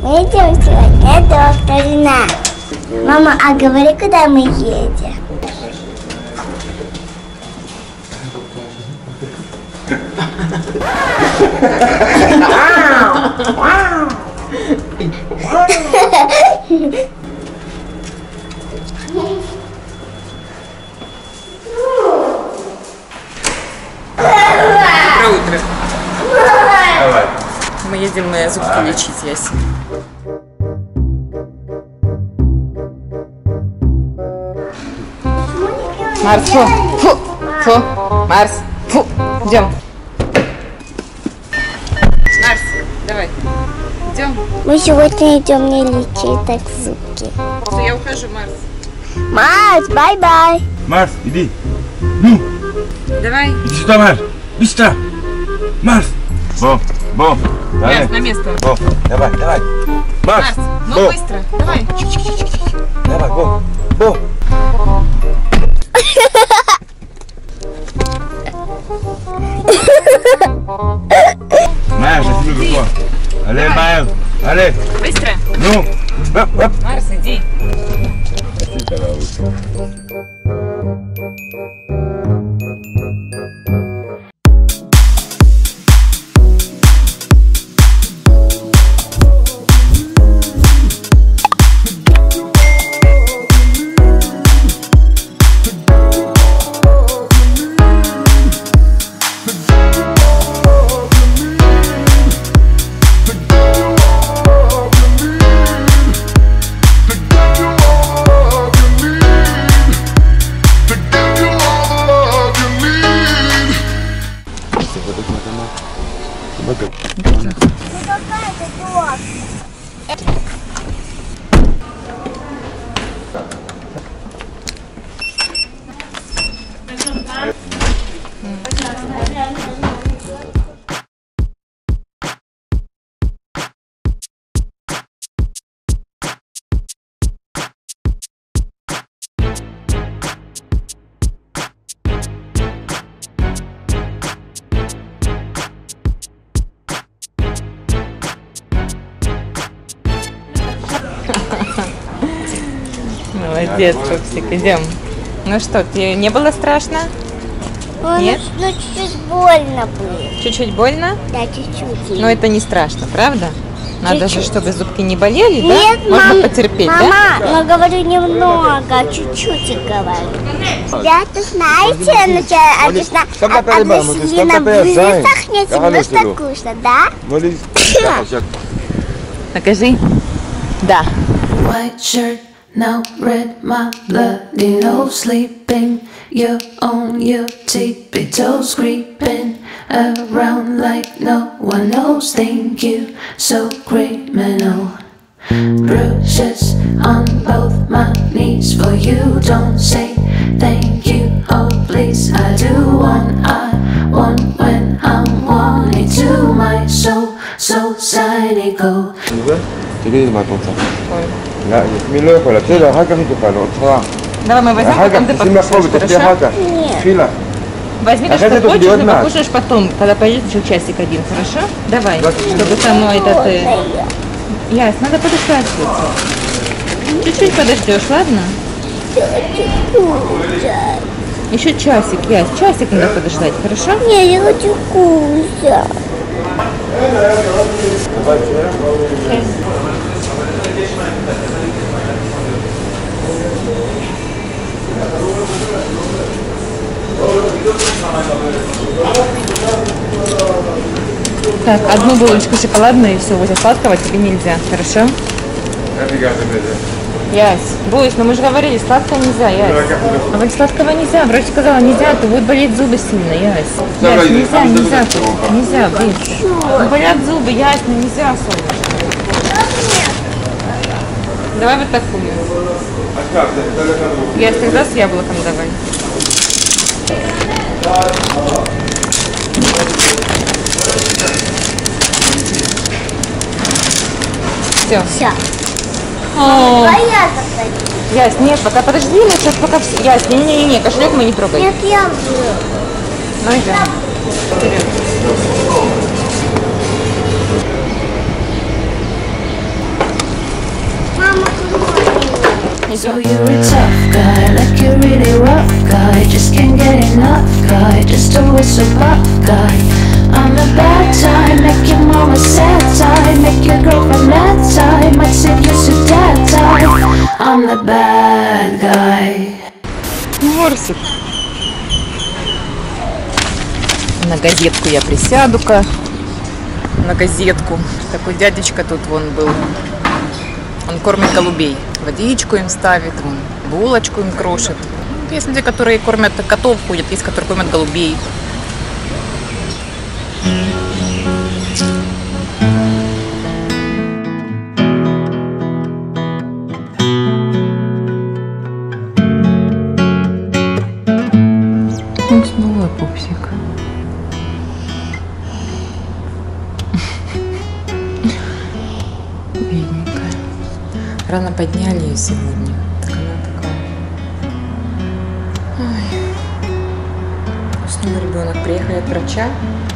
Мы идем сегодня к доктору. Мама, а говори, куда мы едем? Доброе утро. Давай. Мы едем зубки лечить, Ясь. Марс, фу, Марс, фу, идем. Марс, давай, идем. Мы сегодня идем не лечить так зубки. Все, я ухожу, Марс. Марс, бай-бай. Марс, иди. Ну. Давай. Иди сюда, Марс. Быстро. Марс. Бо. Марс, на место. Бо, давай. Марс, ну быстро, давай. Давай, Бо. Марс, я тебе говорю. Allez, Марс, allez. Быстро. Ну. Марс, иди. Молодец, Пупсик, идем. Ну что, тебе не было страшно? Нет? Ну, чуть-чуть больно было. Чуть-чуть больно? Да, чуть-чуть. Но это не страшно, правда? Надо Чуть-чуть. же, чтобы зубки не болели, Нет, да? Можно потерпеть, мама, да? но говорю немного, чуть-чуть и говорю. Ребята, знаете, обычно апельсина высохнет, немножко вкусно, да? Покажи. Да. White shirt, now red, my bloody nose sleeping. You're on your tippy toes, creeping around like no one knows. Thank you, so criminal. Bruises on both my knees for you. Don't say thank you, oh please. I do I want when I'm wanting to. My soul, so cynical. تريد ما تنصح لا يسمي له ولا ترى هكا في كفاله صراحة Давай мы возьмем, потом ты покушаешь, хорошо? فيلا Возьми то, что хочешь, но покушаешь потом, когда пойдешь еще часик один, хорошо? Давай, чтобы со мной этот... Ясь, надо подождать. Чуть-чуть подождешь, ладно? Еще часик, Ясь, часик надо подождать, хорошо? Не, я хочу кушать. Так, одну булочку шоколадную и все, возле сладкого тебе нельзя, хорошо? Ясь, Бусь, но мы же говорили, сладкого нельзя, Ясь. А вот сладкого нельзя, врач сказала, нельзя, то будут болеть зубы сильно, Ясь. Ясь, нельзя, Бусь. Ну, болят зубы, Ясь, ну нельзя, солнышко. Давай вот такую. Ясь, тогда с яблоком давай. Все. Все. Ясь, нет, пока подожди, мы сейчас пока все. Ясь, не, кошелек мы не трогаем. Нет, я буду. Ну идем. Вперед. So you're a tough guy, like you're really rough guy. Just can't get enough guy, just always so buff guy. I'm a bad time, make your mama sad time, make your girlfriend mad time, might send you to dad time. I'm the bad guy. Морсик. На газетку я присяду-ка. На газетку. Такой дядечка тут вон был. Он кормит голубей. Водичку им ставит, вон, булочку им крошит. Есть люди, которые кормят котов, ходят, есть, которые кормят голубей. Снова пупсик. Бедненькая. Рано подняли ее сегодня. Так она такая. Ой. Уснул ребенок. Приехали от врача.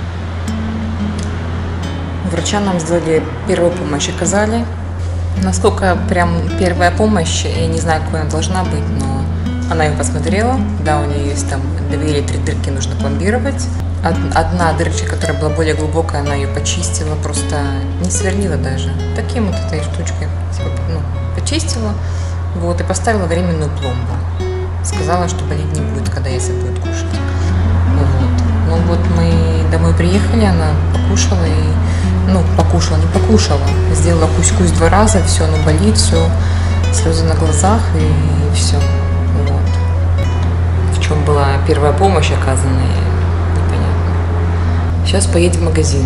Врача нам сделали первую помощь, оказали. Насколько прям первая помощь, я не знаю, какой она должна быть, но она ее посмотрела. Да, у нее есть там 2 или 3 дырки, нужно пломбировать. Одна дырочка, которая была более глубокая, она ее почистила, просто не сверлила даже. Таким вот этой штучкой почистила, вот, и поставила временную пломбу. Сказала, что болеть не будет, когда Яся будет кушать. Вот. Ну вот мы домой приехали, она покушала и, покушала, не покушала. Сделала кусь-кусь 2 раза, все, она болит, все, слезы на глазах и все. Вот. В чем была первая помощь оказанная, непонятно. Сейчас поедем в магазин.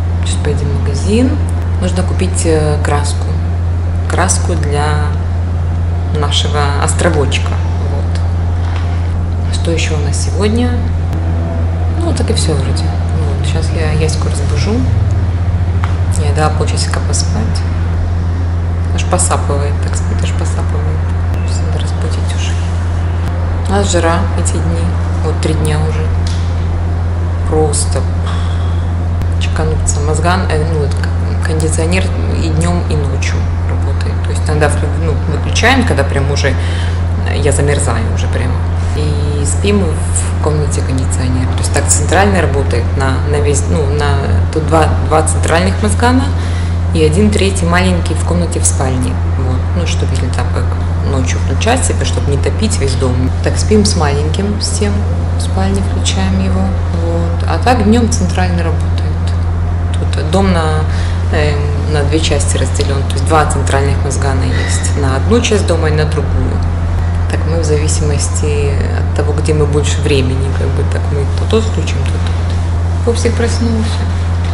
Нужно купить краску. Краску для нашего островочка. Вот. Что еще у нас сегодня? Так и все вроде. Вот. Сейчас я Яську разбужу. Я дала полчасика поспать. Аж посапывает, так спит, аж посапывает. Сейчас надо разбудить уже. У нас жара эти дни. Вот 3 дня уже. Просто чекануться. Мозган, кондиционер и днем, и ночью работает. То есть иногда выключаем, когда прям уже я замерзаю уже прямо. И спим в комнате кондиционера. То есть так центрально работает на весь, тут 2 центральных мозгана и 1/3 маленький в комнате в спальне. Вот. Чтобы или так как ночью включать себя, чтобы не топить весь дом. Так спим с маленьким, с тем в спальне включаем его. Вот. А так днем центрально работает. Тут дом на 2 части разделен. То есть 2 центральных мозгана есть. На одну часть дома и на другую. Так мы в зависимости от того, где мы больше времени, так мы то тут включим, то тут. Пупсик проснулся.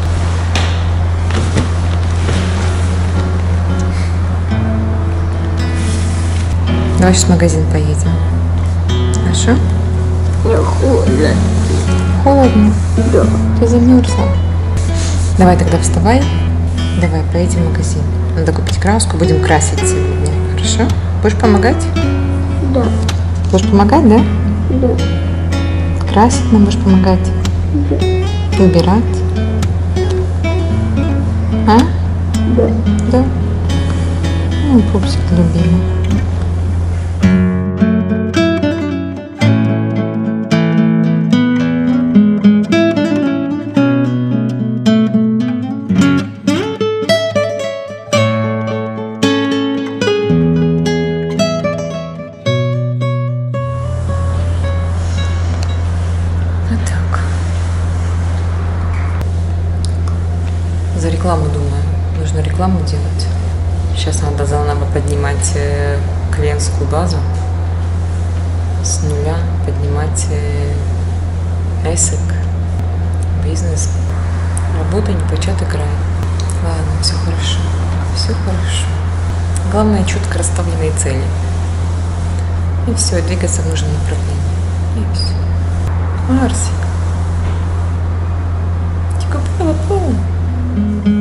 Давай сейчас в магазин поедем. Хорошо? Мне холодно. Холодно? Да. Ты замерзла. Давай тогда вставай. Давай поедем в магазин. Надо купить краску, будем красить сегодня. Хорошо? Будешь помогать? Да. Будешь помогать, да? Да. Красить нам будешь помогать? Да. Выбирать? А? Да. Да? Пупсик любимый. За рекламу, думаю. Нужно рекламу делать. Сейчас надо заново поднимать клиентскую базу. С нуля поднимать эсэк, бизнес. Работа непочатый край. Ладно, все хорошо. Все хорошо. Главное, четко расставленные цели. И все, двигаться в нужном направлении. И все. Арсик. Тихо, было полно.